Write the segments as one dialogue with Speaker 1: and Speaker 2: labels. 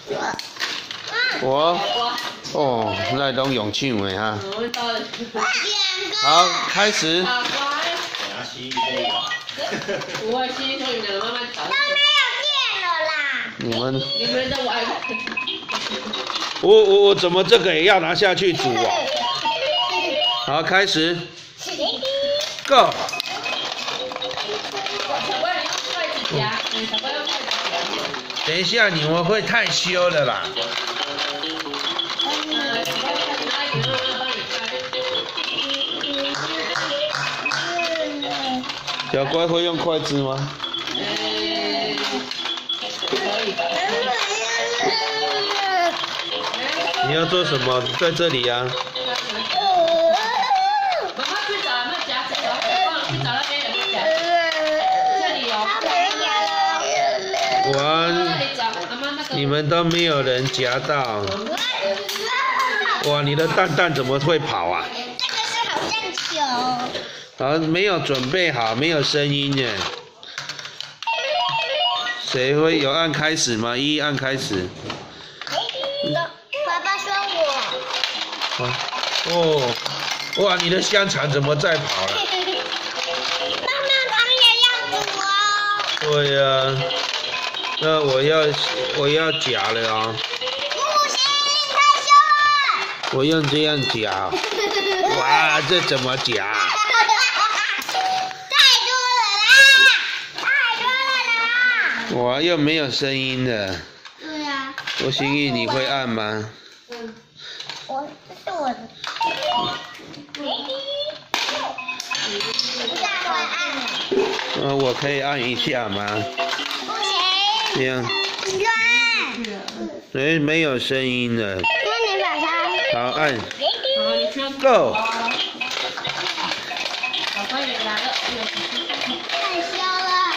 Speaker 1: 我哦，那拢用唱的哈。好，开始。你们在玩。我怎么这个也要拿下去煮啊？好，开始。Go。等一下，你们会太羞了啦。小乖会用筷子吗？你要做什么？在这里啊。妈妈去找那夹子，去找那边有没有夹子？这里有。你们都没有人夹到。哇，你的蛋蛋怎么会跑啊？
Speaker 2: 这个是好像球。
Speaker 1: 好，没有准备好，没有声音耶。谁会有按开始吗？一按开始。
Speaker 2: 爸爸说我。
Speaker 1: 哦，哇，你的香肠怎么在跑了？
Speaker 2: 妈妈，他们也要煮哦。
Speaker 1: 对呀，那我要夹了啊。
Speaker 2: 不行，太凶了。
Speaker 1: 我用这样夹。哇，这怎么夹？哇，又没有声音了。
Speaker 2: 对呀。
Speaker 1: 罗心玉，你会按吗？
Speaker 2: 嗯。这是我的。不大会按。
Speaker 1: 我可以按一下吗？
Speaker 2: 不行。
Speaker 1: 这样。乱。没有声音了。
Speaker 2: 那你把它。
Speaker 1: 好，按。Go。
Speaker 2: 太香了。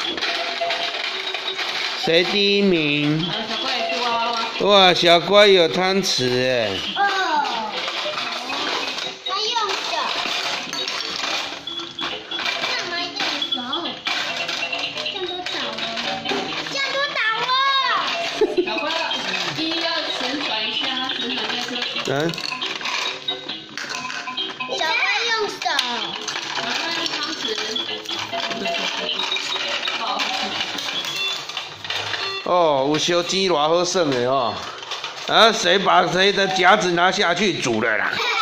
Speaker 1: 谁第一名？哇，小乖有汤匙哎。
Speaker 2: 哦。他用手。干嘛用手？这样都倒了。这样都倒了。
Speaker 3: 小乖，第一要旋转一下，旋转再说。
Speaker 1: 来。
Speaker 2: 小乖用手。
Speaker 3: 小乖用汤匙。
Speaker 1: 哦，有烧钱偌好耍的哦。啊，谁把谁的夹子拿下去煮了啦？